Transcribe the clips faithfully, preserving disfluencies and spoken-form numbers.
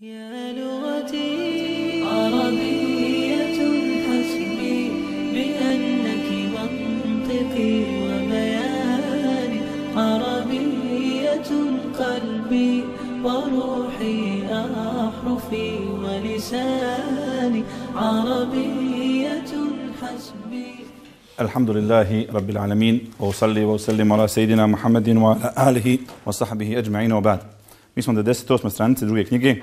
يا لغتي عربية حسبي بأنك منطقي وبياني عربية قلبي وروحي أحرفي ولساني عربية حسبي. الحمد لله رب العالمين وصلي وسلم على سيدنا محمد وعلى آله وصحبه أجمعين وبعد. Mi smo na deset osme stranice druge knjige.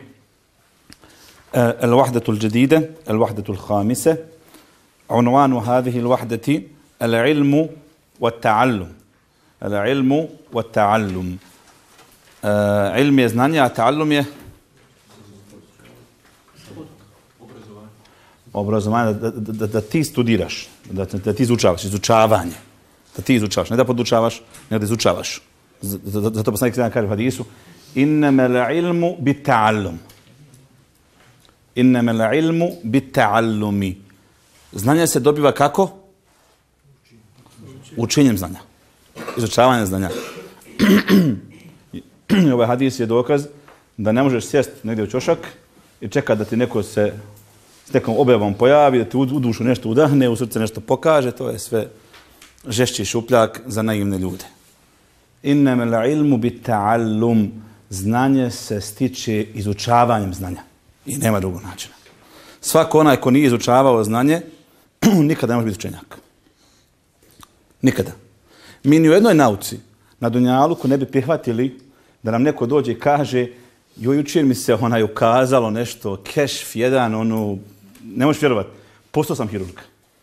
الوحدة الجديدة الوحدة الخامسة. عنوان هذه الوحدة العلم والتعلم. العلم والتعلم. علم je znanje, a تعلم je obrazovanje, da, da, da, da ti studiraš, da, da ti izučavaš, izučavanje. Da ti izučavaš, ne da podučavaš, nego da izučavaš. Zato poslanik se kaže u hadisu: Innama l'ilmu bit ta'allum. Innama l'ilmu bit ta'allumi. Znanje se dobiva kako? Učenjem znanja. Izučavanjem znanja. I ovaj hadis je dokaz da ne možeš sjest negdje u ćošak i čekat da ti neko se s nekom objavom pojavi, da ti u dušu nešto udahne, u srce nešto pokaže. To je sve žešći šupljak za naivne ljude. Innama l'ilmu bit ta'allum. Znanje se stiče izučavanjem znanja. I nema drugog načina. Svako onaj ko nije izučavao znanje, nikada ne može biti učenjak. Nikada. Mi ni u jednoj nauci na dunjaluku ne bi prihvatili da nam neko dođe i kaže: joj, jučer mi se onaj ukazalo nešto, kešf jedan, ono, ne možeš vjerovati, postao sam hirurg.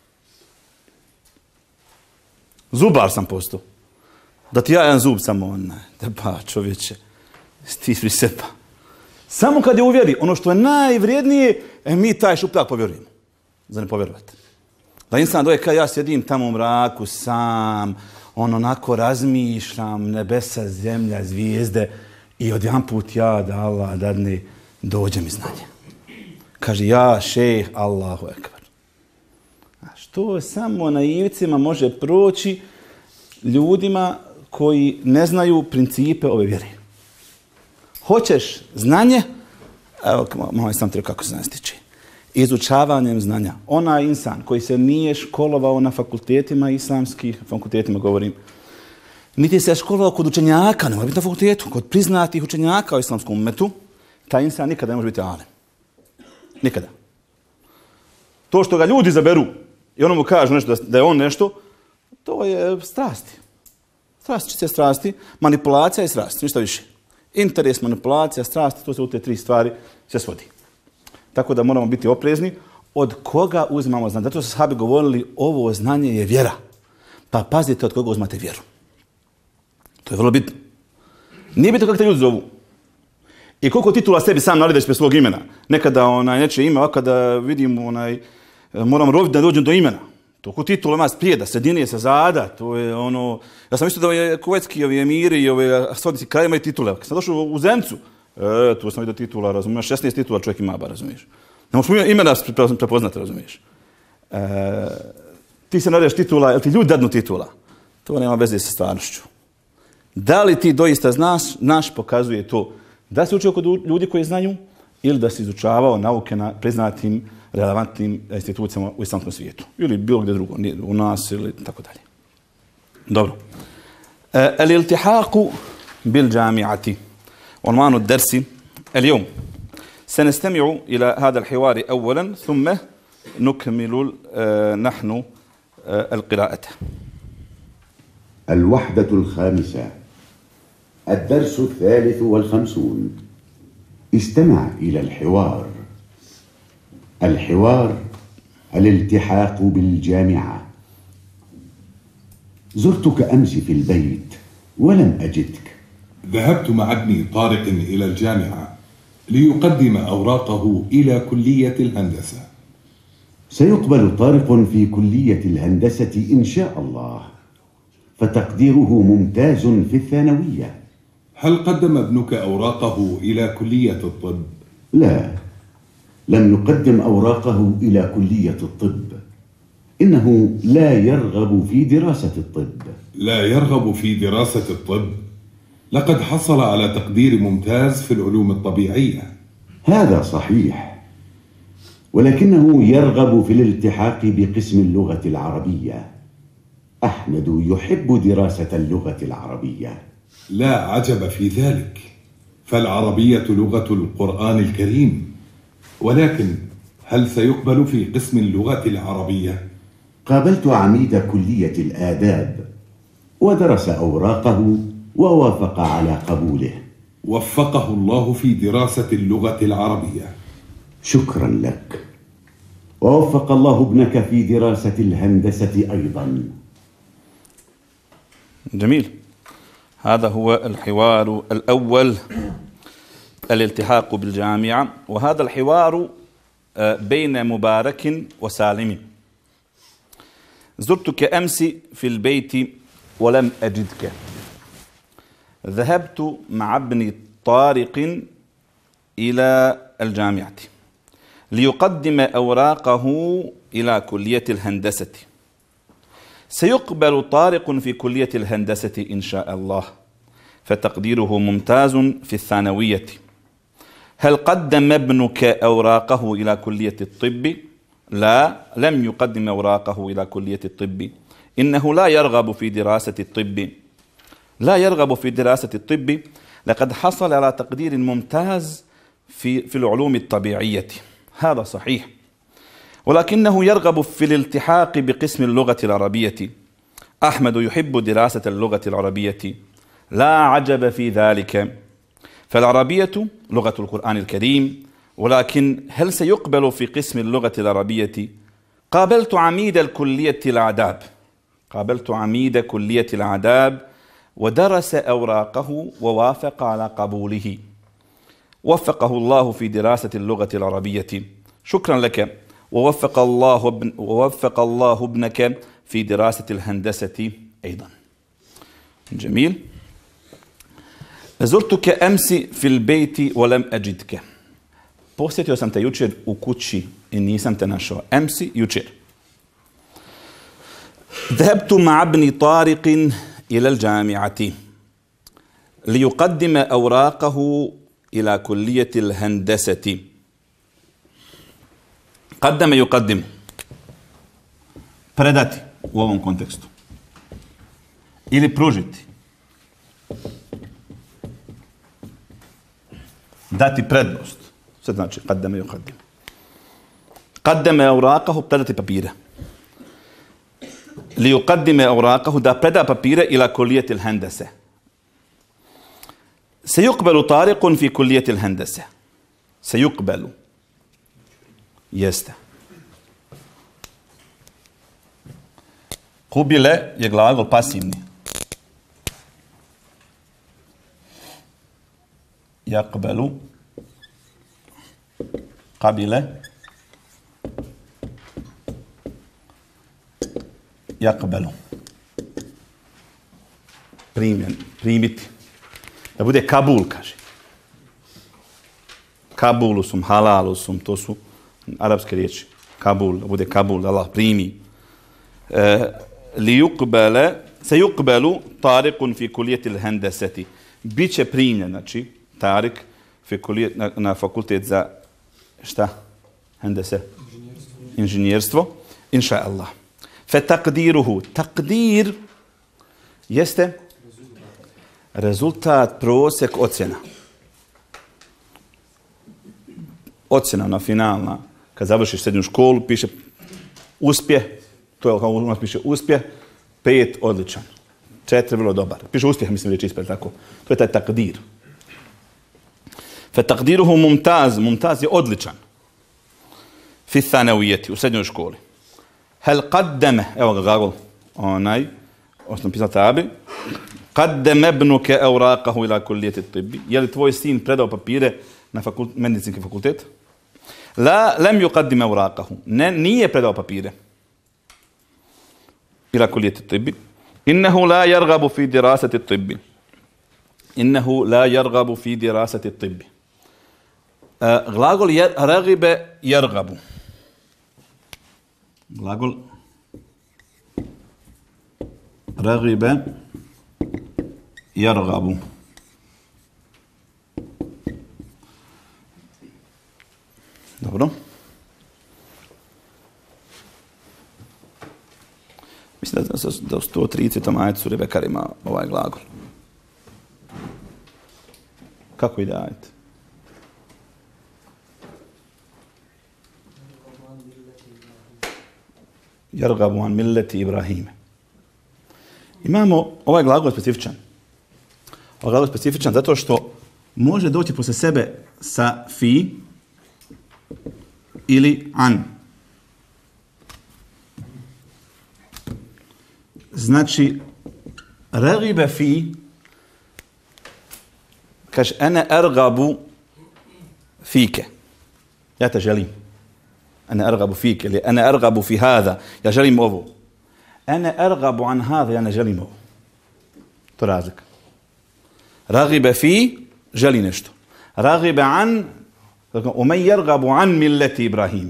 Zubar sam postao. Da ti ja jedan zub samo onaj, da pa čovječe, stisri se pa. Samo kad je uvjeri, ono što je najvrijednije, e, mi taj šupljak povjerujemo. Za ne povjerovati. Da insan doje kad ja sjedim tamo u mraku sam, on onako razmišljam, nebesa, zemlja, zvijezde, i odjedanput ja da Allah dadne, dođe mi znanje. Kaže: ja šejh, Allahu ekber. A što samo na ivicima može proći ljudima koji ne znaju principe ove vjere? Hoćeš znanje? Evo, malo sam ti rekao kako se znanje stiče. Izučavanjem znanja. Onaj insan koji se nije školovao na fakultetima islamskih, fakultetima govorim, niti se školovao kod učenjaka, ne mora biti na fakultetu, kod priznatih učenjaka u islamskom umetu, taj insan nikada ne može biti alem. Nikada. To što ga ljudi zaberu i ono mu kažu nešto, da je on nešto, to je strasti. Strasti, čiste strasti, manipulacija i strasti, ništa više. Interes, manipulacija, strasti, to se u te tri stvari se svodi. Tako da moramo biti oprezni od koga uzimamo znanje. Zato su sahabi govorili: ovo znanje je vjera. Pa pazite od koga uzmate vjeru. To je vrlo bitno. Nije bitno kako te ljudi zovu. I koliko titula sebi sam naredeš bez svog imena. Nekada onaj neće ime, a kada vidim onaj, moram roviti da dođem do imena. Toliko titula ima sprijeda, sredine sa zada. To je ono, ja sam mislio da je kuvajtski ovi emiri i ove saudijski kraljevi imaju titule. Kad sam došao u Zencu, e, tu sam vidio titula, razumiješ, šesnaest titula čovjek ima, ba, razumiješ. Ne možeš imena prepoznati, razumiješ. E, ti se naredeš titula, jel ti ljudi dadnu titula? To nema veze sa stvarnošću. Da li ti doista znaš, naš pokazuje to da si učio kod ljudi koji znaju ili da si izučavao nauke na priznatim, relevantnim institucijama u islamskom svijetu. Ili bilo gdje drugo, u nas ili tako dalje. Dobro. الالتحاق بالجامعة عنوان الدرس اليوم. سنستمع إلى هذا الحوار أولا ثم نكمل نحن القراءة. الوحدة الخامسة. الدرس الثالث والخمسون. استمع إلى الحوار. الحوار الالتحاق بالجامعة. زرتك أمس في البيت ولم أجدك. ذهبت مع ابني طارق إلى الجامعة ليقدم أوراقه إلى كلية الهندسة. سيقبل طارق في كلية الهندسة إن شاء الله، فتقديره ممتاز في الثانوية. هل قدم ابنك أوراقه إلى كلية الطب؟ لا، لم يقدم أوراقه إلى كلية الطب. إنه لا يرغب في دراسة الطب. لا يرغب في دراسة الطب؟ لقد حصل على تقدير ممتاز في العلوم الطبيعية. هذا صحيح، ولكنه يرغب في الالتحاق بقسم اللغة العربية. أحمد يحب دراسة اللغة العربية. لا عجب في ذلك، فالعربية لغة القرآن الكريم، ولكن هل سيقبل في قسم اللغة العربية؟ قابلت عميد كلية الآداب ودرس أوراقه ووافق على قبوله. وفقه الله في دراسة اللغة العربية. شكرا لك، ووفق الله ابنك في دراسة الهندسة أيضا. جميل. هذا هو الحوار الأول، الالتحاق بالجامعة، وهذا الحوار بين مبارك وسالم. زرتك أمس في البيت ولم أجدك. ذهبت مع ابني طارق إلى الجامعة ليقدم أوراقه إلى كلية الهندسة. سيقبل طارق في كلية الهندسة إن شاء الله، فتقديره ممتاز في الثانوية. هل قدم ابنك أوراقه إلى كلية الطب؟ لا، لم يقدم أوراقه إلى كلية الطب. إنه لا يرغب في دراسة الطب. لا يرغب في دراسة الطب. لقد حصل على تقدير ممتاز في في العلوم الطبيعية، هذا صحيح، ولكنه يرغب في الالتحاق بقسم اللغة العربية. أحمد يحب دراسة اللغة العربية، لا عجب في ذلك، فالعربية لغة القرآن الكريم، ولكن هل سيقبل في قسم اللغة العربية؟ قابلت عميد الكلية الآداب قابلت عميد كلية الآداب ودرس أوراقه ووافق على قبوله. وفقه الله في دراسة اللغة العربية. شكرا لك، ووفق الله ابن ووفق الله ابنك في دراسة الهندسة أيضا. جميل. زرتك أمس في البيت ولم أجدك. Posjetio sam te jučer u kući i nisam te našao. Emsi, jučer. ذهبت مع ابن طارق إلى الجامعة ليقدم أوراقه إلى كلية الهندسة. قدم يقدم. Predati u ovom kontekstu. Ili pružiti. Dati prednost. Sve znači قدم يقدم. قدم أوراقه, predati papire. ليقدم أوراقه, da preda papire إلى كلية الهندسة. سيقبل طارق في كلية الهندسة. سيقبل. Jeste. Kubile je glagol pasivni. Yaqbalu. Qabile. Yaqbalu. Primjen, primiti. Da bude Kabul, kaže. Kabulusum, halalusum, to su arapske riječi. Kabul, da bude Kabul, da Allah primi. ليقبل سيقبل طارق في كلية الهندسة. Biće primljen, znači, Tarik في كلية, na, na fakultet za šta? Hendese? Inženjerstvo. Inša Allah. فتقديره. Takdir jeste rezultat, prosjek, ocjena. Ocjena na finalna. Kad završiš srednju školu, piše uspjeh. To je kao u nas piše uspjeh, pet odličan, četiri vrlo dobar. Piše uspjeh, mislim reći ispred tako. To je taj takdir. Fe takdiruhu mumtaz, mumtaz je odličan. Fi thanawiyati, u srednjoj školi. Hel qaddame, evo ga glagol, onaj, osnovno pisao tabi, qaddame ibnuke awraqahu ila kulijeti tibbi. Je li tvoj sin predao papire na fakult, medicinski fakultet? La, lem yuqaddime awraqahu. Ne, nije predao papire. إلى كلية الطب. إنه لا يرغب في دراسة الطب. إنه لا يرغب في دراسة الطب. غلاغل رغب يرغب. غلاغل رغب يرغب. Dobro. Mislim da, da u sto tridesetom ajetu sure Bekare ima ovaj glagol. Kako ide ajet? Jargabu an milleti Ibrahime. Imamo ovaj glagol specifičan. Ovaj glagol specifičan zato što može doći posle sebe sa fi ili an. Znači, ragibe fi, kaže, ene ergabu fike. Ja te želim. Ene ergabu fike, ili ene ergabu fi hada. Ja želim ovo. Ene ergabu an hada, ja ne želim ovo. To je razlika. Ragibe fi, želi nešto. Ragibe an, umen jergabu an milleti Ibrahime.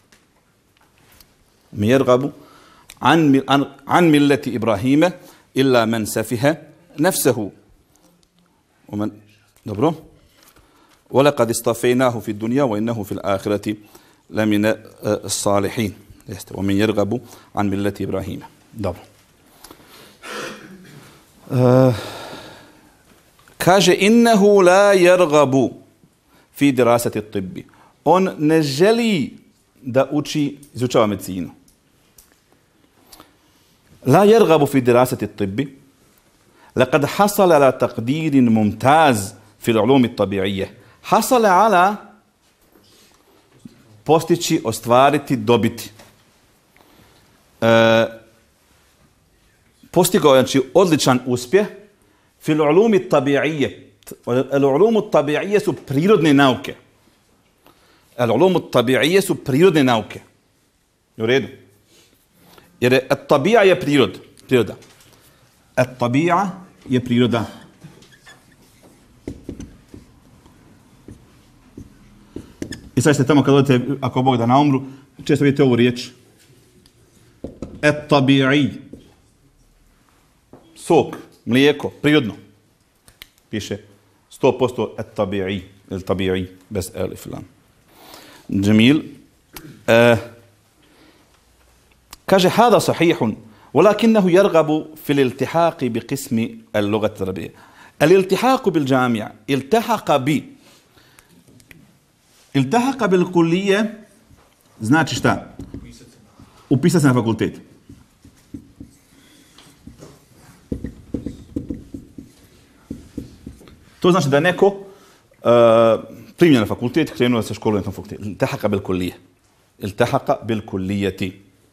Umen jergabu عن عن ملة إبراهيم إلا من سفه نفسه ومن دبره ولقد اصطفيناه في الدنيا وإنه في الآخرة لمن الصالحين ومن يرغب عن ملة إبراهيم دبر كاج إنه لا يرغب في دراسة الطب on ne želi da uči izučava medicinu. لا يرغب في دراسة الطب لقد حصل على تقدير ممتاز في العلوم الطبيعية حصل على postići, ostvariti, dobiti. E, postigao je znači odličan uspjeh fil ulumi tabi'ije. Al ulumu tabi'ije su prirodne nauke. Al ulumu tabi'ije su prirodne nauke. U redu. Jer at-tabi'a je prirod, priroda. At-tabi'a je priroda. I sad ste tamo kad odete, ako Bog da na umru, često vidite ovu riječ. At-tabi'i. Sok, mlijeko, prirodno. Piše sto posto at-tabi'i, ili tabi'i, bez elif lam. Džemil. Uh, kaže hada sahihun ولكنه يرغب في الالتحاق بقسم اللغة العربية. الالتحاق بالجامعة التحق ب التحق بالكلية znači šta? Upisati se na fakultet. To znači da neko uh, primljen na fakultet, krenuo da se školuje na fakultet. التحق بالكلية. التحق بالكلية.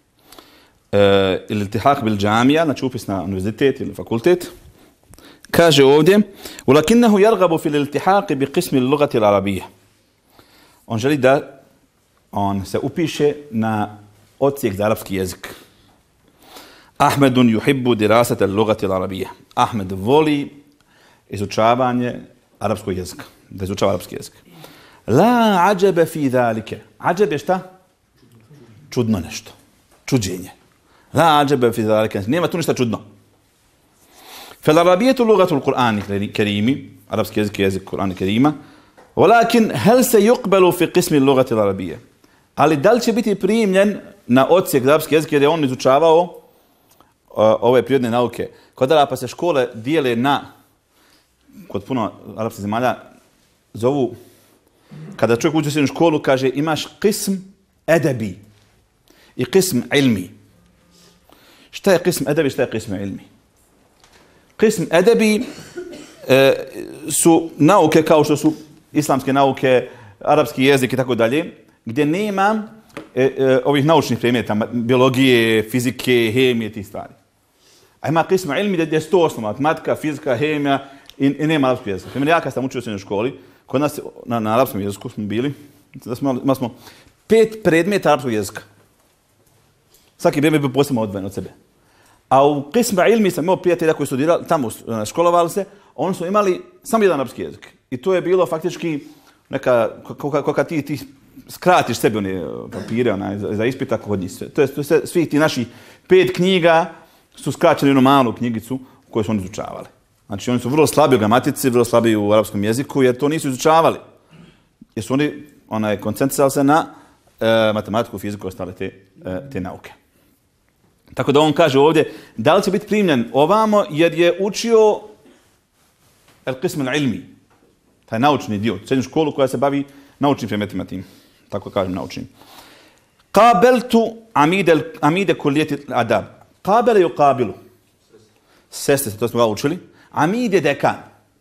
الالتحاق بالجامعة, znači upis na univerzitet ili fakultet. Kaže ovdje, ولكنه يرغب في الالتحاق بقسم اللغة العربية. On želi da on se upiše na odsjek za arapski jezik. Ahmedun yuhibbu dirasat al-lughati al-arabiyya. Ahmed voli izučavanje arapskog jezika, da izučava arapski jezik. La ajabe fi zalika. Ajab je šta? Čudno nešto. Čuđenje. La ajabe fi zalika. Nema tu ništa čudno. فالعربية لغة القرآن الكريم. arapski jezik je jezik Kur'ana Kerima. ولكن هل سيقبل في قسم اللغة العربية؟ Ali da li će biti primljen na odsjek za arapski jezik jer je on izučavao uh, ove prirodne nauke? Kod Arapa se škole dijele na, kod puno arapskih zemalja, zovu, kada čovjek uđe u srednju školu, kaže imaš qism edebi i qism ilmi. Šta je qism edebi, šta je qism ilmi? Qism edebi e, su nauke kao što su islamske nauke, arapski jezik i tako dalje, gdje nema e, e, ovih naučnih predmeta, biologije, fizike, hemije, tih stvari. A ima qism ilmi gdje je sto osnova, matematika, fizika, hemija i, i nema arapskog jezika. Primjer, ja kad sam učio u srednjoj školi, kod nas na, na arapskom jeziku smo bili, da smo imali smo pet predmeta arapskog jezika. Svaki predmet je bio posebno odvojen od sebe. A u qism ilmi sam imao prijatelja koji su studirali, tamo školovali se, oni su imali samo jedan arapski jezik. I to je bilo faktički neka, kako kad ti, ti skratiš sebi one papire onaj, za, za ispit, tako kod njih sve. To je, to je svih ti naših pet knjiga su skraćeni u jednu malu knjigicu koju su oni izučavali. Znači oni su vrlo slabi u gramatici, vrlo slabi u arapskom jeziku jer to nisu izučavali. Jer su oni ona je koncentrisao se na e, matematiku, fiziku i ostale te, e, te nauke. Tako da on kaže ovdje, da li će biti primljen ovamo jer je učio el-qism al-ilmi, taj naučni dio, srednju školu koja se bavi naučnim predmetima tim, tako kažem naučnim. Qabeltu amide, amide kulijeti adab. Qabele i uqabilu. Sestre, to smo ga učili. Amid je dekan.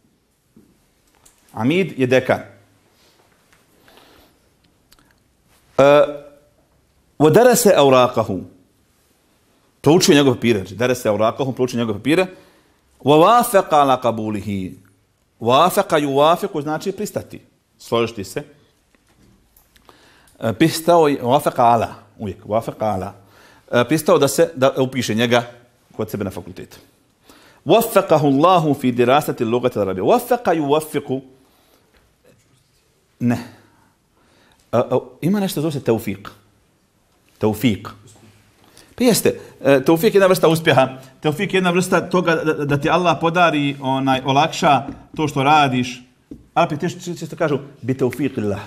Amid je dekan. Wadarase awraqahu. Proučio njegove papire. Darase awraqahu, proučio njegove papire. Wawafaqa ala qabulihi. Wafaqa yuwafiqu znači pristati. Složiti se. Pristao je wafaqa ala. Uvijek. Wafaqa ala. Pristao da se da upiše njega kod sebe na fakultetu. وفقه الله في دراسة اللغة العربية. وفق يوفق. Ne. Ima nešto zove se tevfik. Tevfik. Pa jeste. Tevfik je jedna vrsta uspjeha. Tevfik je jedna vrsta toga da, da ti Allah podari, onaj, olakša to što radiš. Arapi često kažu bi tevfik illah.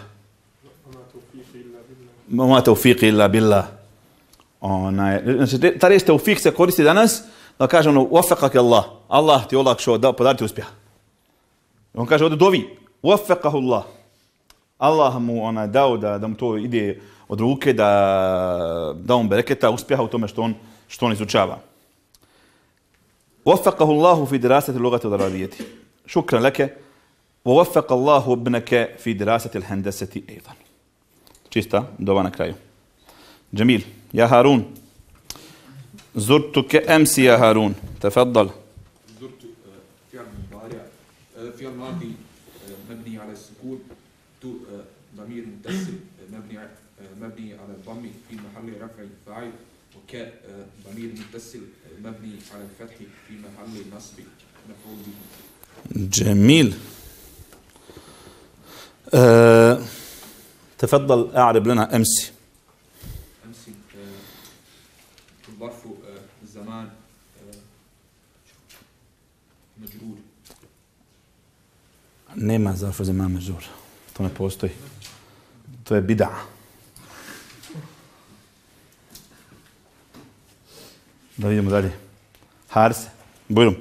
Ma tevfik illa billah. Onaj, znači, ta riječ tevfik se koristi danas da kaže ono, wafaqak Allah, Allah ti olakšao, da podari ti uspjeh. On kaže ovdje dovi, wafaqahu Allah. Allah mu onaj dao da, da mu to ide od ruke, da, da on bereketa, uspjeha u tome što on, što on izučava. Wafaqahu Allahu fi dirasati lugati al-arabiyati. Šukran leke. Wa wafaqa Allahu ibnaka fi dirasati al-handasati aydan. Čista dova na kraju. Jamil, ja Harun. زرتك أمس يا هارون تفضل. زرت فعل مضارع فعل ماضي مبني على السكون ضمير متصل مبني مبني على الضم في محل رفع فاعل وكاء ضمير متصل مبني على الفتح في محل نصب مفعول به. جميل. أه تفضل أعرب لنا أمس. أمس ظرف الزمان مجرور. Nema zarfu zaman međur. To ne postoji. To je bid'a. Da vidimo dalje. Haris, bujrum.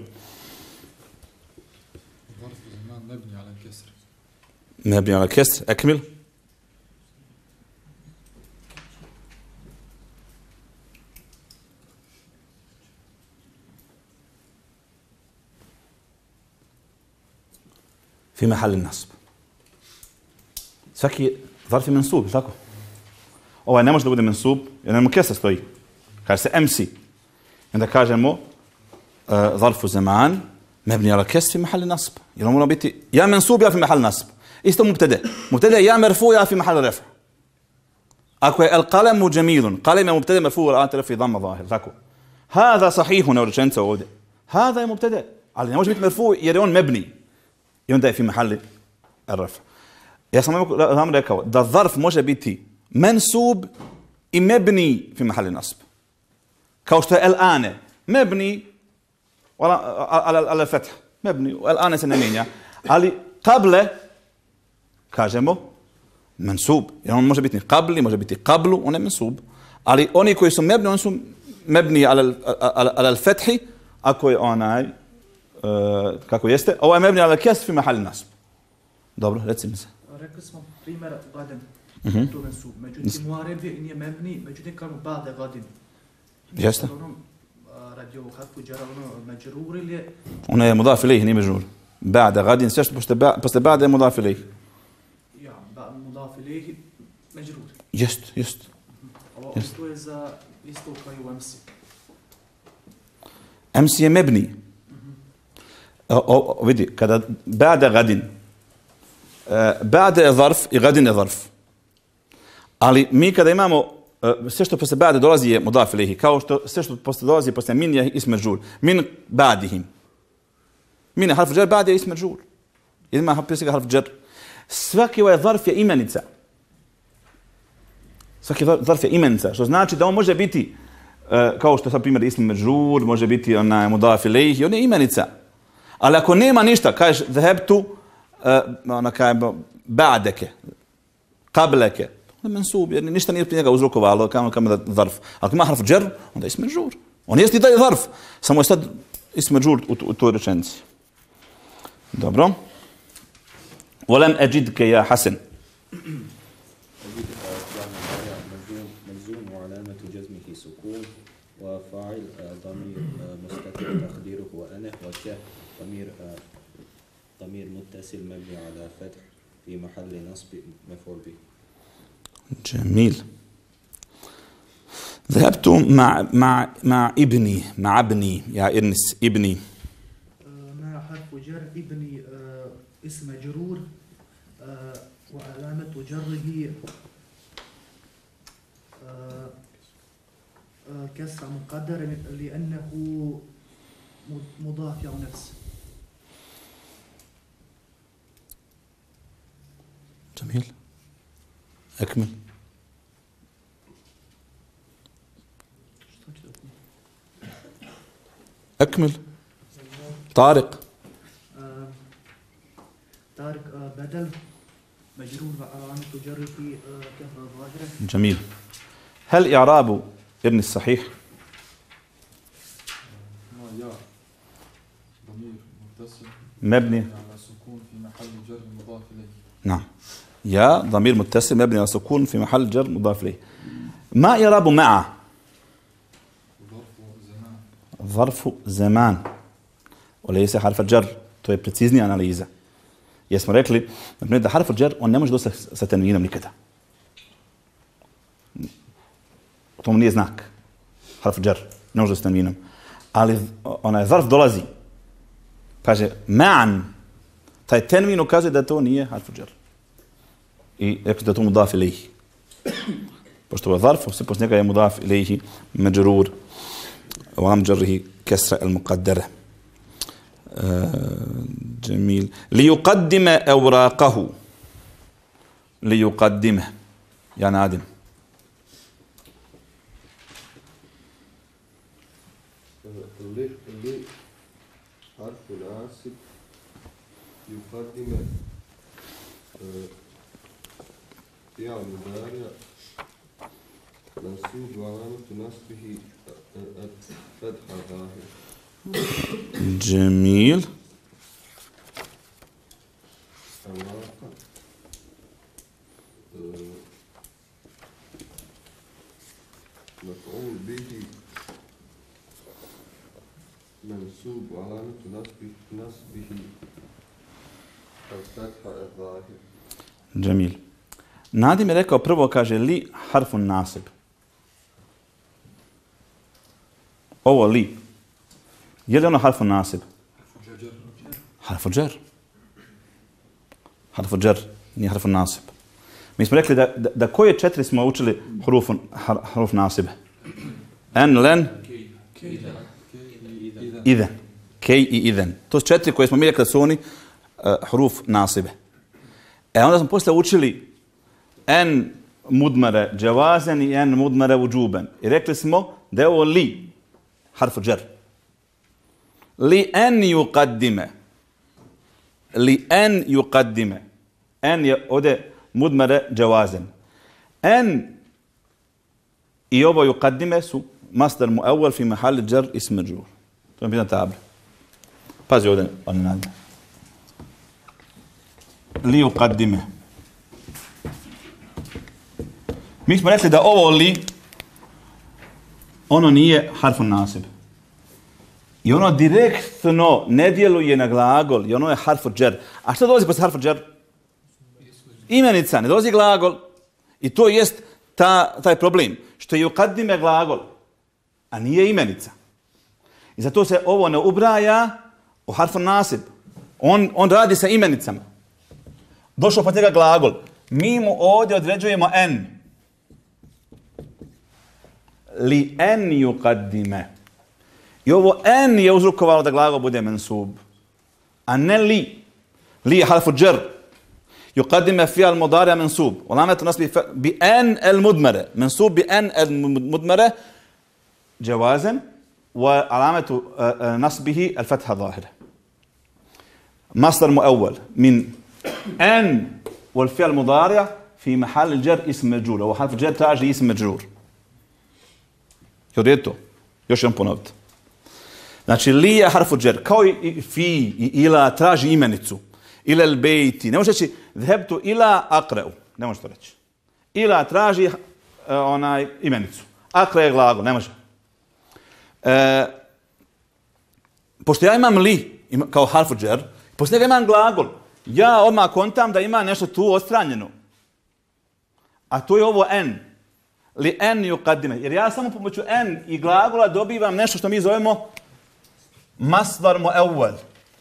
zarfu zaman mebni ala kesr. Mebni ala kesr. Ekmil. في محل النصب. Svaki zarf je mensub, tako? Ovaj ne može da bude mensub, jer nam kesra stoji. Kaže se emsi. Onda kažemo uh, zarfu zaman, mebni ala kesr fi mahal nasb. Jer on mora biti ja mensub, ja fi mahal nasb. Isto mubtede. Mubtede ja merfu, ja fi mahal ref. Ako je al-qalemu jamilun, qalem je mubtede merfu, al-ante fi dhamma zahir, tako? Hada sahihun, je rečenica ovdje. Hada je mubtede, ali ne može biti merfu jer je on mebni. I onda je fi mahali ar-raf. Ja sam vam rekao da zarf može biti mensub i mebni fi mahali nasb. Kao što je el-ane. Mebni ala feth. Mebni, el-ane se ne mijenja. Ali kable, kažemo, mensub. Jer on može biti kabli, može biti kablu, on je mensub. Ali oni koji su mebni, oni su mebni ala fethi, ako je onaj Uh, kako jeste, ovo je mebni ala kesr fi mahali nasb. Dobro, reci mi se. Rekli smo primjer gaden, uh-huh. to mensub. Međutim, u Arabi nije mebni, međutim kažemo ba'de gadin. Jeste. Ono, radi ovog harfu džara, ono, međrur ili je... Ono je mudaf ilejh, nije međrur. Ba'de gadin, sve što posle ba'de je mudaf ilejh. Ja, mudaf ilejh, međrur. Jest, jest. Ovo to je za isto kao i u emsi. Emsi je mebni. O, o, vidi, kada ba'da gadin, uh, ba'da je zarf i gadin je zarf. Ali mi kada imamo, uh, sve što posle ba'da dolazi je mudaf ilejhi, kao što sve što posle dolazi posle min je ism međhul. Min ba'dihim. Min je harf džer, ba'da je ism međhul. Ima prije svega harf džer. Svaki ovaj zarf je imenica. Svaki zarf je imenica, što znači da on može biti, uh, kao što sad primjer ism međhul, može biti onaj mudaf ilejhi, on je imenica. Ali ako nema ništa, kažeš zahebtu, uh, ona kaže ba'deke. qableke. Mensub, jer ništa nije prije njega uzrokovalo, kamo kamo da zarf. Ako ima harf džer, onda je isme džur. On jest i dalje zarf, samo je sad isme džur u, u toj rečenici. Dobro. Volem eđidke ja Hasan. مجزوم وعلامة جزمه سكون وفاعل ضمير مستتر تقديره وأنا وكه ضمير ضمير متصل مبني على فتح في محل نصب مفعول به. جميل. ذهبت مع مع مع ابني مع ابني يا إرنس ابني. مع حرف جر ابني اسم مجرور وعلامة جره كسر مقدر لأنه مضاف أو نفس. جميل. أكمل. أكمل. طارق. طارق بدل مجرور وعلامة جره كسر ظاهرة. جميل. هل إعراب ابن الصحيح؟ يا ضمير متصل مبني على سكون في محل جر مضاف إليه. نعم. يا ضمير متصل مبني على سكون في محل جر مضاف إليه. ما إعراب مع؟ ظرف زمان. ظرف زمان وليس حرف الجر. To je preciznija analiza. Jesmo rekli da harf al-jar on ne može doći sa tanvinom nikada. To mu nije znak. Harf al-jar ne može doći sa tanvinom. Ali onaj zarf dolazi. Kaže ma'an. Taj tanvin ukazuje da to nije harf al-jar. I rekli da to mudaf ilejhi. Pošto je zarf, sve poslije njega je mudaf ilejhi međrur. وعلامة جره كسر المقدرة. آه جميل. ليقدم أوراقه. ليقدمه يا نادم. اللي حرف ناصب يقدم فعل مضارع منصوب وعلامة نصبه فتحة ظاهرة. جميل. أوراق مفعول به منصوب وعلامة نصبه نصبه الفتحة الظاهرة. جميل. Nadim je rekao prvo, kaže li harfun nasib. Ovo li. Je li ono harfun nasib? Harfun džer. Harfun džer, nije harfun nasib. Mi smo rekli da, da, da koje četiri smo učili hrufun, har, hruf nasibe? En, len, idhen. Kej i idhen. To su četiri koje smo mi rekli da su oni uh, hruf nasibe. E onda smo poslije učili en mudmare džavazen i en mudmare uđuben. I rekli smo da je ovo li, harfu džer. Li en yuqaddime. Li en yuqaddime. En je ovdje mudmare džavazen. En i ovo yuqaddime su masdar muawwal fi mahal džer ism majrur. To je pitanje tabla. Pazi ovdje, oni nadne. Li yuqaddime. Mi smo rekli da ovo li, ono nije harfun nasib. I ono direktno ne djeluje na glagol i ono je harfu džer. A što dolazi posle harfu džer? Imenica, ne dolazi glagol. I to jest ta, taj problem. Što je yuqaddime glagol, a nije imenica. I zato se ovo ne ubraja u harfun nasib. On, on radi sa imenicama. Došao pa njega glagol. Mi mu ovdje određujemo en. Li en yuqaddime. I ovo en je uzrokovalo da glagol bude mensub. A ne li. Li je harfu džer. Yuqaddime fi'al mudari' mensub. Walamat nasbi bi en al mudmara. Mensub bi en al mudmara جوازا وعلامة نصبه الفتحة ظاهرة. مصدر مؤول من أن والفعل المضارع fi mahal al-jar ism majrur. Ovo harf jar traži ism majrur. Je to? Još jednom ponoviti. Znači, li je harfu jar, kao i fi i ila traži imenicu. Ila al-bejti. Ne može reći, dhebtu ila akreu. Ne može to reći. Ila traži uh, onaj imenicu. Akre je glagol, ne može. E, pošto ja imam li, ima, kao harfu jar, poslije njega imam glagol. Ja odmah kontam da ima nešto tu odstranjeno. A to je ovo en. Li en yuqaddime. Jer ja samo pomoću en i glagola dobivam nešto što mi zovemo masdar mu'awwal.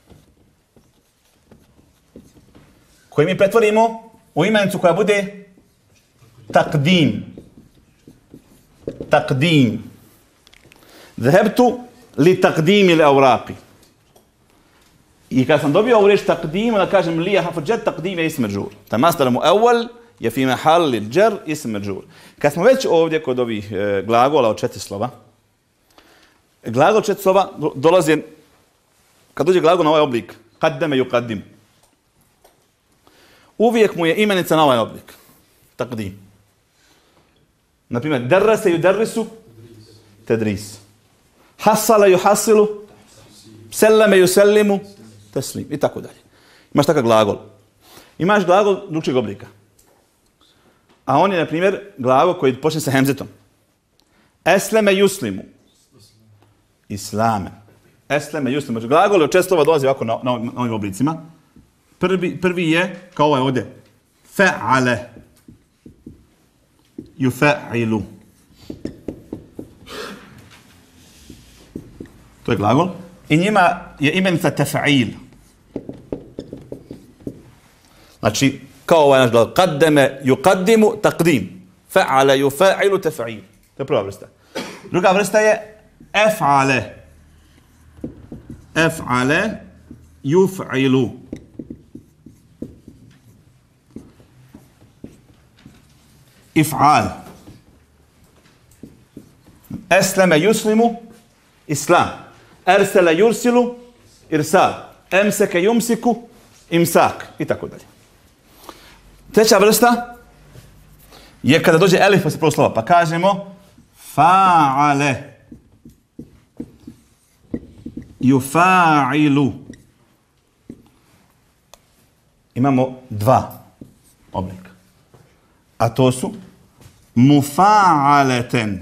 Koji mi pretvorimo u imenicu koja bude takdim. Takdim. Dhebtu li takdim ili auraqi. I kad sam dobio ovu riječ takdim, da kažem li je harfu jar, takdim je ism majrur. Ta masdar mu'awwal je fi mahalli jar ism majrur. Kad smo već ovdje kod ovih e, glagola od četiri slova, glagol četiri slova dolazi, kad dođe glagol na ovaj oblik, qaddama yuqaddim, uvijek mu je imenica na ovaj oblik. Takdim. Naprimjer, darrasa yudarrisu, tadris. Hasala yuhasilu, sellama yusallimu, taslim. I tako dalje. Imaš takav glagol. Imaš glagol drugčijeg oblika. A on je, na primjer, glagol koji počne sa hemzetom. Esleme yuslimu. Islame. Esleme yuslimu. Glagol od čest slova dolazi ovako na, na, na ovim oblicima. Prvi, prvi je, kao ovaj ovdje, fe'ale. Yufe'ilu. To je glagol. I njima je imenica tefa'il. Znači, kao ovaj naš glagol. Qaddeme yuqaddimu taqdim. Fa'ala yufa'ilu tefa'il. To je prva vrsta. Druga vrsta je ef'ale. Ef'ale yuf'ilu. If'al. Esleme yuslimu. Islam. Ersele yursilu. Irsal. Emseke yumsiku. Imsak. I tako dalje. Treća vrsta je kada dođe elif poslije prvog slova, pa kažemo fa'ale. Yufa'ilu. Imamo dva oblika. A to su mufa'aleten.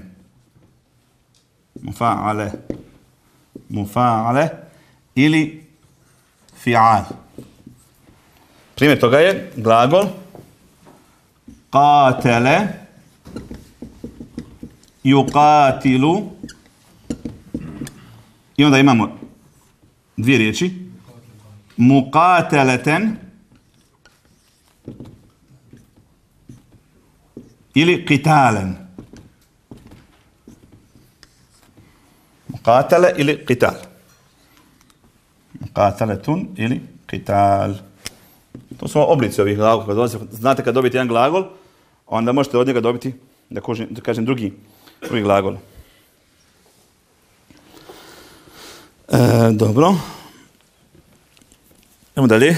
Mufa'ale. Mufa'ale ili fi'al. Primjer toga je glagol qatele yuqatilu. I onda imamo dvije riječi. Muqateleten ili qitalen. Muqatele ili qital. Muqateletun ili qital. To su oblici ovih glagola. Znate kad dobijete jedan glagol, onda možete od njega dobiti, da kažem, da kažem drugi, drugi glagol. E, dobro. Idemo dalje.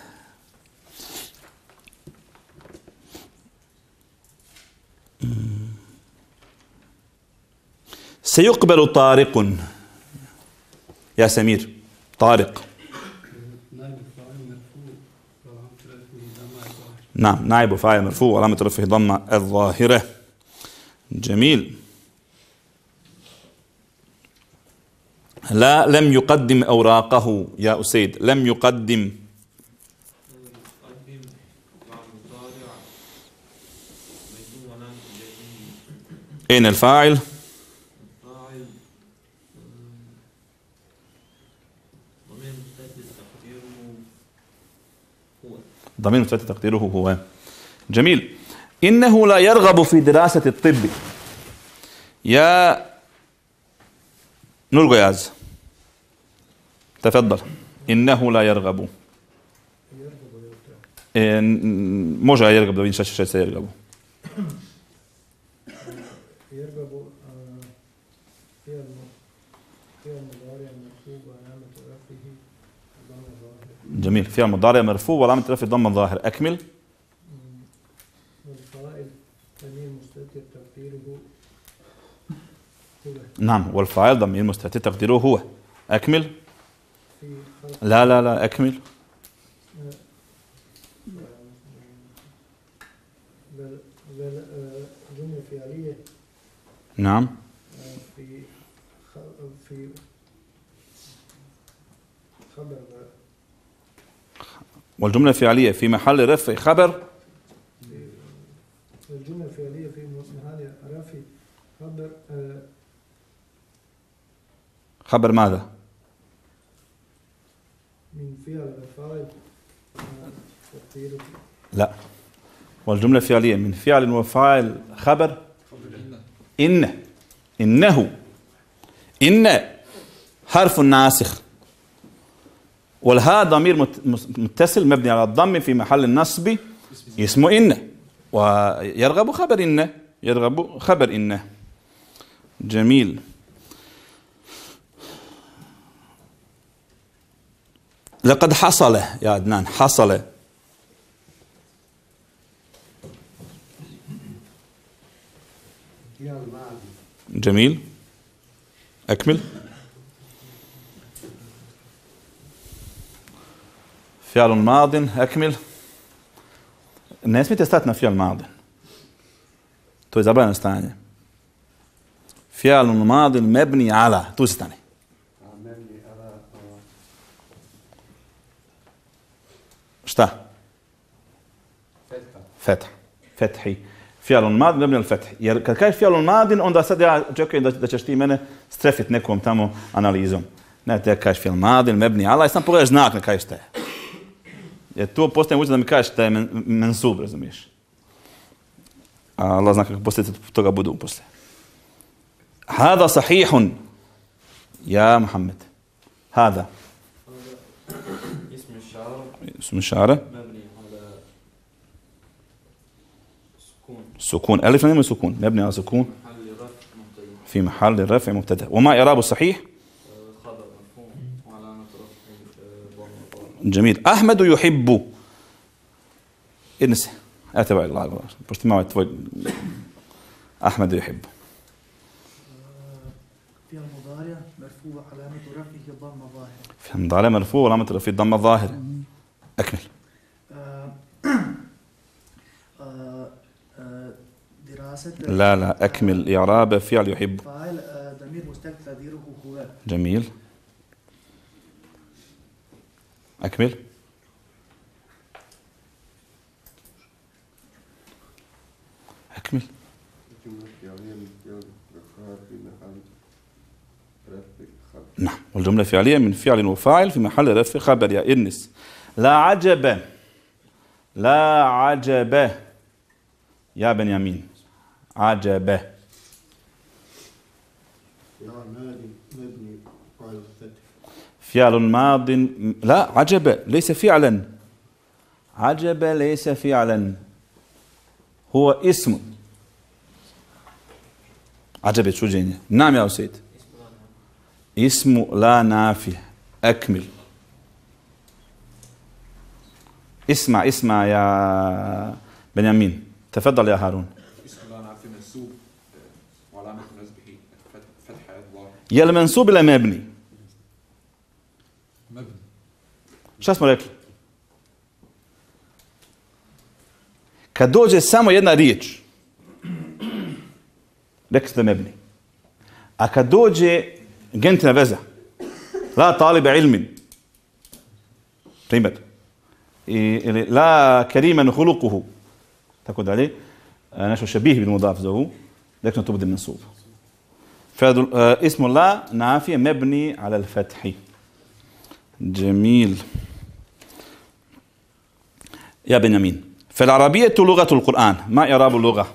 سيقبل طارق يا سمير طارق. نعم نائب فاعل مرفوع وعلامة رفعه ضمة الظاهرة. جميل. لا لم يقدم أوراقه يا أسيد. لم يقدم. أين الفاعل؟ ضمير مستتر تقديره هو. جميل. إنه لا يرغب في دراسة الطب. يا نور غياز تفضل. إنه لا يرغب. može يرغب da vidim šta će se يرغب. جميل. فعل مضارع مرفوع وعلامة رفعه ضمة ظاهر. أكمل. ضمير مستتر تقديره هو. نعم، والفاعل ضمير مستتر تقديره هو. أكمل. في خلق لا لا لا أكمل. بل بل جملة فعلية نعم. في في خبر والجملة الفعلية في محل رفع خبر. الجملة الفعلية في محل رفع خبر خبر ماذا؟ من فعل وفاعل تقديره. لا، والجملة الفعلية من فعل وفاعل خبر إن. إنه. إن حرف ناسخ، والها ضمير متصل مبني على الضم في محل النصب اسمه إن، ويرغب خبر إن. يرغب خبر إن. جميل. لقد حصل يا عدنان، حصل. جميل. أكمل. فعل ماض. أكمل. الناس متستثنى فعل ماض. تو زبان استعني. فعل ماض مبني على تو استعني. مبني على شتا فتح. فتحي. فعل ماض mebni al feth. Jer kad kažeš fi'al madin, onda sad ja očekujem da, da ćeš ti mene strefiti nekom tamo analizom. Ne, te kažeš fi'al madin mebni ala i sam pogledaš znak ne kažeš šta je. Jer tu postaje moguće da mi kažeš da je men, mensub, razumiješ. A Allah zna kako posljedice toga budu poslije. Hada sahihun. Ja, Muhammed. Hada. اسم الشعر اسم الشعر مبني على سكون سكون. ألف لام سكون مبني على سكون محل رفع مبتدأ في محل رفع مبتدأ. وما إعرابه الصحيح؟ خبر مرفوع وعلامة رفعه ضمة. جميل. أحمد يحب. انسى. أتبع الله. برتما توي. أحمد يحب. في المضارع مرفوع علامة رفعه ضمة ظاهرة. في المضارع مرفوع وعلامة رفعه ضمة ظاهرة. أكمل. دراسة. لا لا أكمل. إعراب فعل يحب. فاعل ضمير مستتر تقديره هو. جميل. أكمل. أكمل. جملة فعلية من فعل وفاعل في محل رفع خبر. نعم، والجملة فعلية من فعل وفاعل في محل رفع خبر. يا إنس. لا عجب. لا عجب يا بنيامين. عجب. يا ماضي مبني على الفتح. فعل ماض. لا، عجب ليس فعلا. عجب ليس فعلا، هو اسم. عجب čuđenje. نعم يا أسيد. اسم لا نافي. أكمل. اسمع اسمع يا بنيامين. تفضل يا هارون. اسم لا نافي منسوب وعلامة نسبه فتح الظاهر. Je li mensub ili mebni? مبني. Šta smo rekli? Kad dođe samo jedna riječ, rekli ste mebni. A kad dođe gentina veza, la taliba ilmin, primjer, I, ili la keriman hulukuhu, tako dalje, nešto šabih bil mudaf zovu, rekli to bude mensub. اسم لا نافية مبني على الفتح. جميل يا بنيامين. فالعربية لغة القرآن. ما إعراب اللغة؟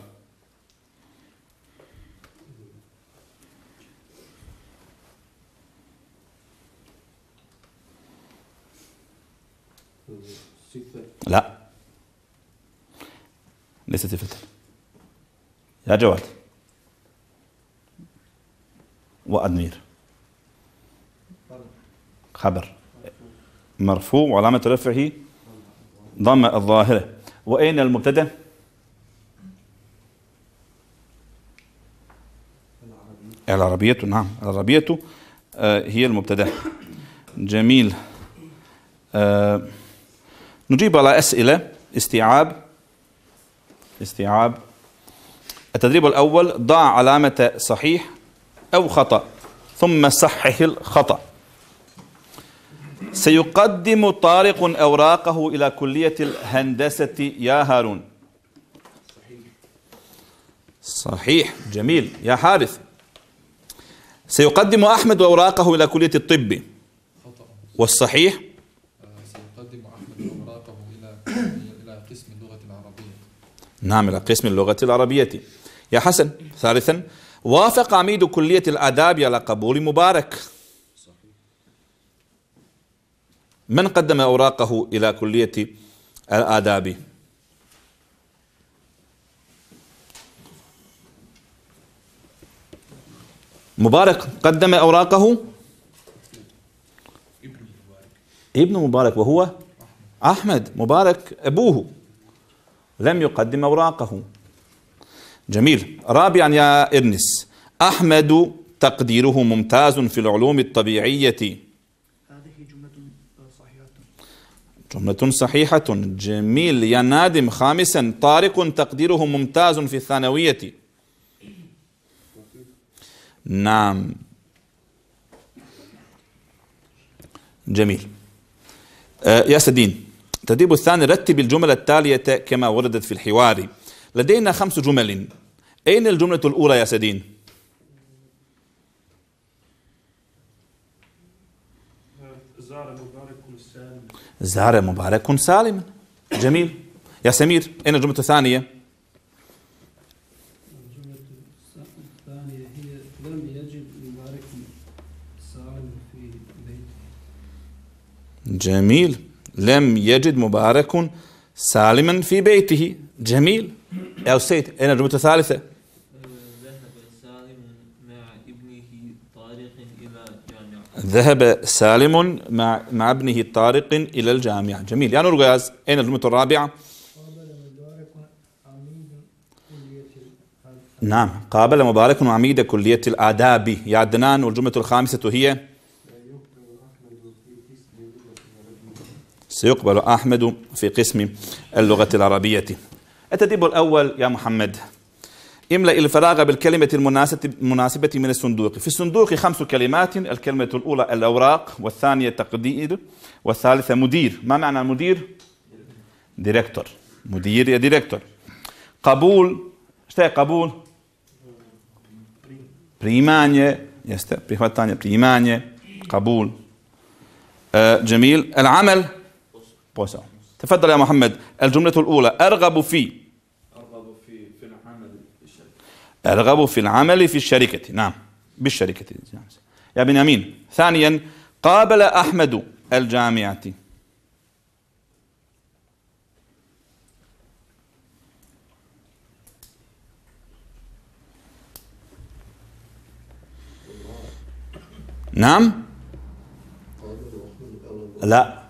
لا، ليست صفة. يا جواد. وأدمير. خبر مرفوع وعلامة رفعه ضمة الظاهرة. وأين المبتدأ؟ العربية نعم العربية آه هي المبتدأ. جميل. آه نجيب على أسئلة استيعاب. استيعاب. التدريب الأول: ضع علامة صحيح أو خطأ ثم صحح الخطأ. سيقدم طارق أوراقه إلى كلية الهندسة يا هارون. صحيح. جميل يا حارث. سيقدم أحمد أوراقه إلى كلية الطب. والصحيح سيقدم أحمد أوراقه إلى إلى قسم اللغة العربية. نعم إلى قسم اللغة العربية. يا حسن. ثالثا: وافق عميد كلية الآداب على قبول مبارك. من قدم أوراقه إلى كلية الآداب؟ مبارك قدم أوراقه. ابن مبارك وهو أحمد. مبارك أبوه لم يقدم أوراقه. جميل. رابعا يا إرنس: أحمد تقديره ممتاز في العلوم الطبيعية. هذه جملة صحيحة. جملة صحيحة. جميل يا نادم. خامسا: طارق تقديره ممتاز في الثانوية. نعم. جميل. آه يا سدين، التدريب الثاني: رتب الجمل التالية كما وردت في الحوار. لدينا خمس جمل. أين الجملة الأولى يا سدين؟ زار مبارك سالم. زار مبارك سالما. جميل. يا سمير، أين الجملة الثانية؟ الجملة الثانية هي لم يجد مبارك سالم في بيته. جميل. لم يجد مبارك سالما في بيته. جميل. يا سيد، أين الجملة الثالثة؟ ذهب سالم مع ابنه طارق إلى جامعة. ذهب سالم مع مع ابنه طارق إلى الجامعة. جميل. يا نور غاز، أين الجملة الرابعة؟ نعم، قابل مبارك عميد كلية الآداب. يا عدنان، والجملة الخامسة هي: سيقبل أحمد في قسم اللغة العربية. التدريب الأول يا محمد: املأ الفراغ بالكلمة المناسبة من الصندوق. في الصندوق خمس كلمات: الكلمة الأولى الأوراق، والثانية تقدير، والثالثة مدير. ما معنى المدير؟ ديريكتور. مدير يا ديريكتور. قبول. ايش هي قبول؟ بريمانية. يست بريمانية بريمانية قبول. آه جميل. العمل بوسع. تفضل يا محمد. الجملة الأولى: أرغب في أرغب في في العمل في الشركة. أرغب في العمل في الشركة. نعم، بالشركة. يا بنيامين. ثانيا: قابل أحمد الجامعة. نعم. لا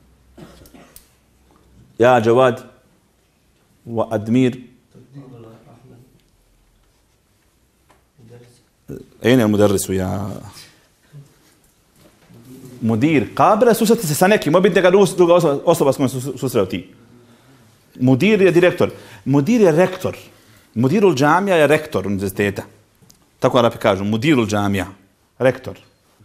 يا جواد وأدمير، أين المدرس يا مدير؟ قابل سوسة سنكي ما بدك أدوس دوغا أصلا بس كمان سوسرتي. مدير يا ديريكتور. مدير يا ريكتور. مدير الجامعة يا ريكتور نزلتيتا. تكون رابيكاجو. مدير الجامعة ريكتور.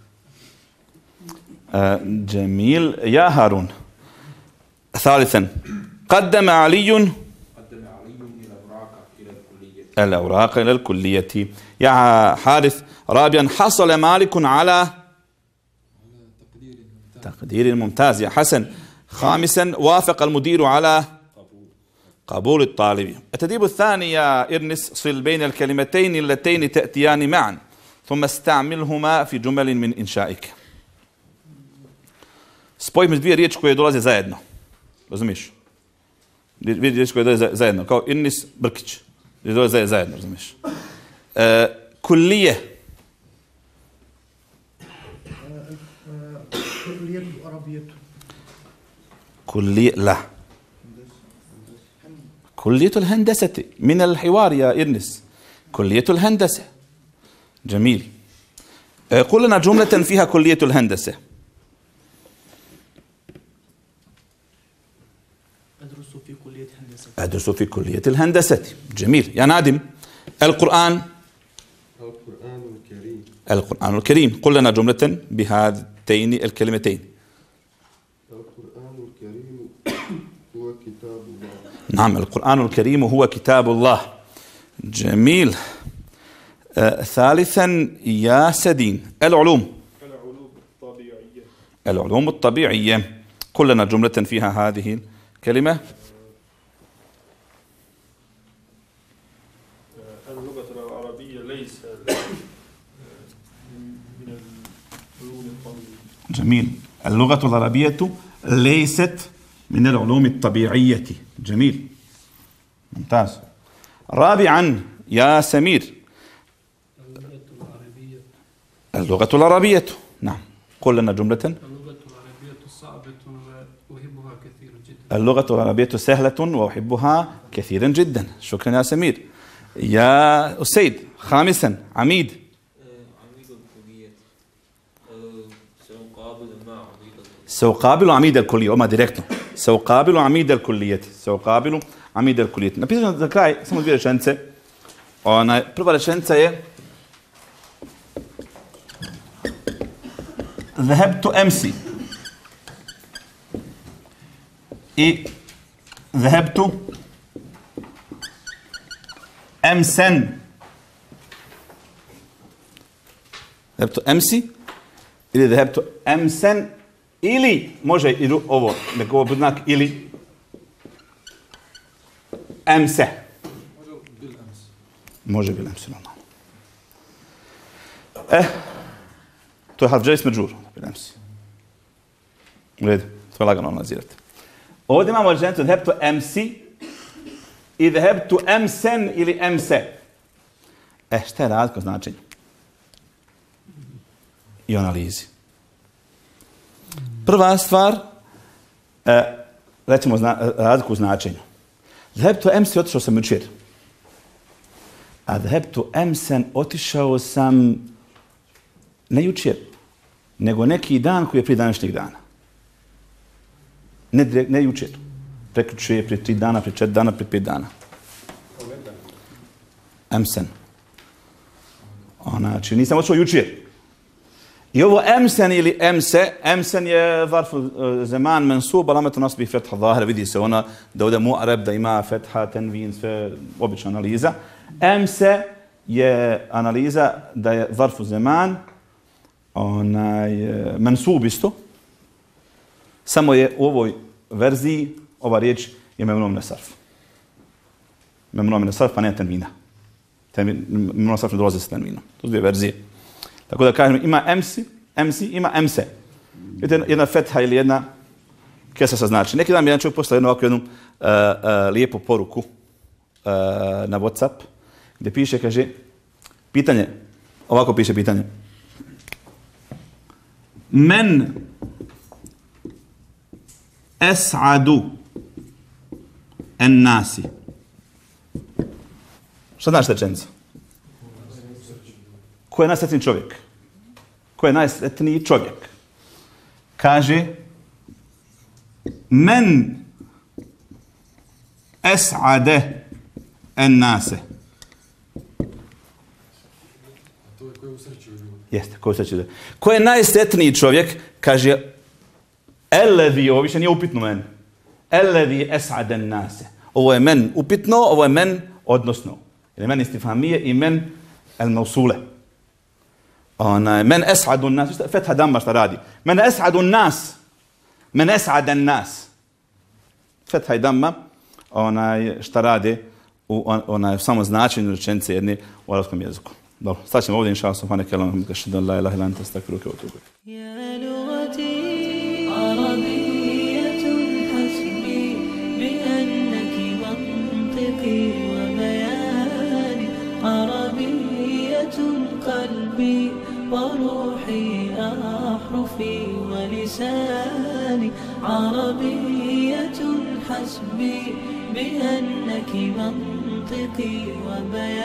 آه جميل يا هارون. ثالثا: قدم علي قدم علي الأوراق إلى الكلية. الأوراق إلى الكلية. يا حارث. رابعا: حصل مالك على تقدير ممتاز. تقدير ممتاز. يا حسن. خامسا: وافق المدير على قبول الطالب. التدريب الثاني يا إرنس: صل بين الكلمتين اللتين تأتيان معا ثم استعملهما في جمل من إنشائك. Spoj među dvije riječi koje dolaze zajedno. Razumiješ? Dvije riječi koje dolaze zajedno. Kao Irnis, Brkić. Dolaze zajedno, razumiješ? E, kullije. كلية العربية. كلية لا. كلية الهندسة من الحوار يا إرنس. كلية الهندسة. جميل. قل لنا جملة فيها كلية الهندسة. أدرس في كلية هندسة. أدرس في كلية الهندسة. جميل. يا نادم، القرآن القرآن الكريم. القرآن الكريم. قل لنا جملة بهاتين الكلمتين. القرآن الكريم هو كتاب الله. نعم، القرآن الكريم هو كتاب الله. جميل. آه، ثالثا يا سدين، العلوم. العلوم الطبيعية. العلوم الطبيعية. قل لنا جملة فيها هذه الكلمة. اللغة العربية ليس من العلوم الطبيعية. جميل. اللغة العربية ليست من العلوم الطبيعية. جميل، ممتاز. رابعا يا سمير، اللغة العربية. اللغة العربية. نعم، قل لنا جملة. اللغة العربية صعبة وأحبها كثيرا جدا. اللغة العربية سهلة وأحبها كثيرا جدا. شكرا يا سمير. يا أسيد، خامسا عميد. عميد الكلية. سأقابل مع عميد الكلية. سأقابل عميد الكلية. وما ديريكتno. سأقابل عميد الكلية. سأقابل عميد الكلية. Napisano za kraj samo dvije rečenice. Ona prva rečenica je ذهبت أمسي i ذهبت أمسا. ذهبت أمسي ili ذهبت أمسا ili može i ovo, nek ovo znak ili أمسه. može bil أمس normalno. Eh, to je harf džer isme džur, bil أمس. U redu, to je lagano analizirati. Ovdje imamo rečenicu ذهبت أمسي i ذهبت أمسا ili أمسه. E, šta je razlika u značenju? I analizi. Prva stvar, e, recimo zna, razliku u značenju. ذهبت أمسي, otišao sam jučer. A ذهبت أمسا, otišao sam ne jučer, nego neki dan koji je prije današnjeg dana. Ne, ne jučer. Prekjučer, prije tri dana, prije četiri dana, prije pet dana. Emsen. Znači, nisam otišao jučer. I ovo emsen ili emse, emsen je zarfu zeman mensub, alametu nasbi fetha zahira, vidi se ona da ovdje mu'arab, da ima fetha, tenvin, sve obična analiza. Emse je analiza da je zarfu zeman, onaj mensub isto, samo je u ovoj verziji ova riječ je memnun min sarf. Memnun min sarf, pa ne tenvina. Memnun sarf ne dolazi s tenvinom. To su dvije verzije. Tako da kažem, ima emsi, emsi, ima emse. Vidite, jedna fetha ili jedna kesa sa znači. Neki dan mi jedan čovjek poslao jednu ovakvu jednu uh, uh, lijepu poruku uh, na WhatsApp, gdje piše, kaže, pitanje, ovako piše pitanje. Men es'adu en nasi. Šta znači rečenica? Ko je najsretniji čovjek? Ko je najsretniji čovjek? Kaže, men es'ade en nase. To je ko je u sreću ljudi. Jeste, ko je u sreću ljudi. Ko je najsretniji čovjek? Kaže, ellevi, ovo više nije upitno men. Ellevi es'ade en nase. Ovo je men upitno, ovo je men odnosno. Jer je men istifamije i men el mausule. Onaj, men es'adu nas, fetha damma šta radi. Men es'adu nas, men es'ada nas. Fetha i damma, onaj, šta radi u onaj, samo značenju rečenice jedne u arapskom jeziku. Dobro, sad ćemo ovdje, inša Allah, subhanaka Allahumma ashhadu an la ilaha illa anta astaghfiruka wa atubu قلبي وروحي أحرفي ولساني عربية حسبي بأنك منطقي وبياني